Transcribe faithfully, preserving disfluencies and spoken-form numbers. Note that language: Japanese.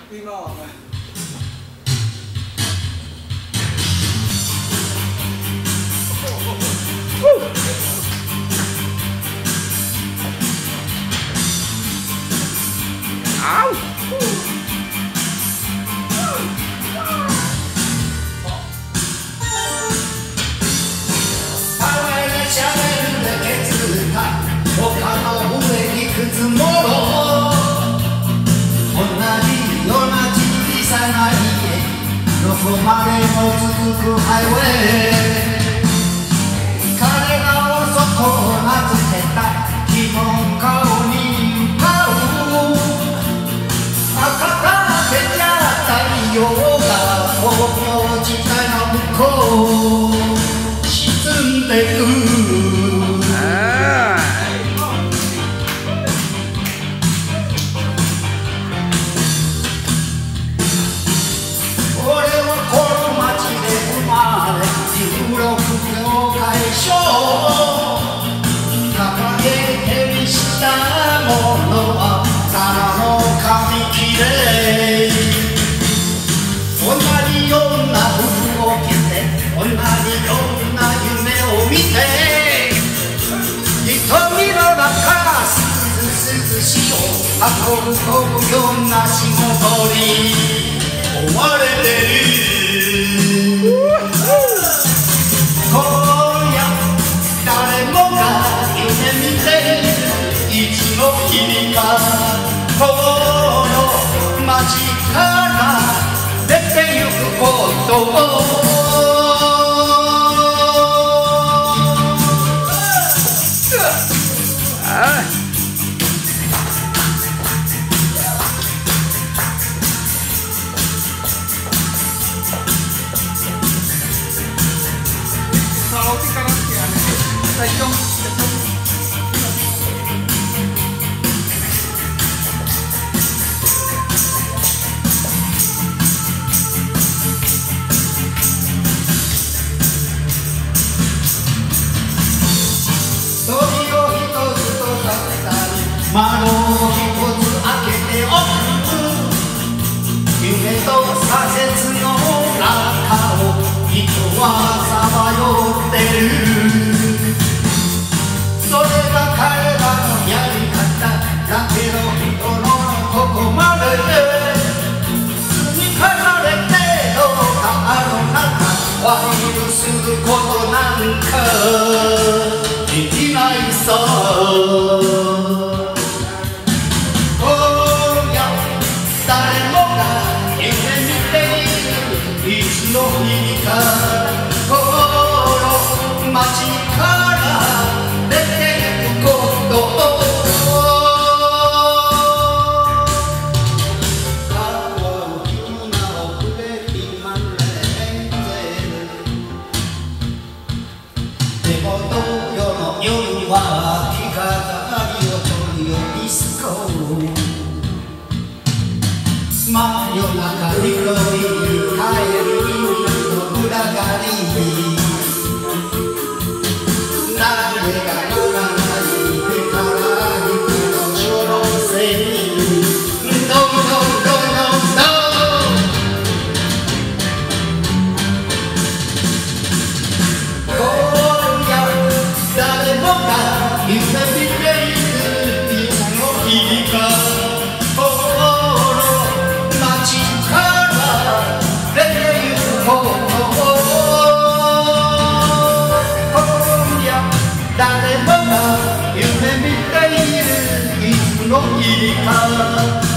今はどこまでも続くハイウェイ彼が男を名付けた鬼門顔に向かう赤かけちゃ太陽が東京地帯の向こう沈んでく掲げ手にしたものはただの紙切れ同じような服を着て同じような夢を見て瞳の中すずすずしを運ぶ飛ぶような仕事に追われてる君がこの街から出てゆくことを窓を一つ開けておく夢と挫折の中を人はさまよってるそれが彼らのやり方だけど人のここまで積み重ねてどうかあの中は許すことなんかできないさいつの日かこの街から出てゆくことを顔を急な遅れ今ねでも同様の夜は着飾りを取り呼びすこう真夜中に黒い帰る裏がり誰が乗らないから肉の書のせいどんどんどんどんどん今夜誰もが夢見ているいつの日かこの街から出てゆくこと誰もが夢見ているいつの日か